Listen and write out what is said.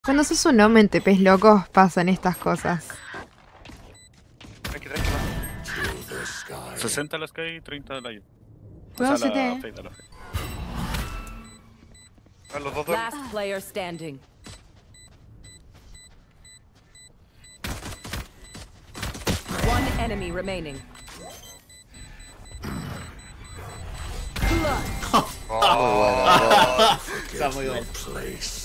Cuando sos un hombre en tepes locos pasan estas cosas. Tranqui. 60 las Sky y 30 la yo. O Cuidado, sea, la CT. Fate, la Fate. A los dos Last player standing. One enemy remaining. Está muy bueno.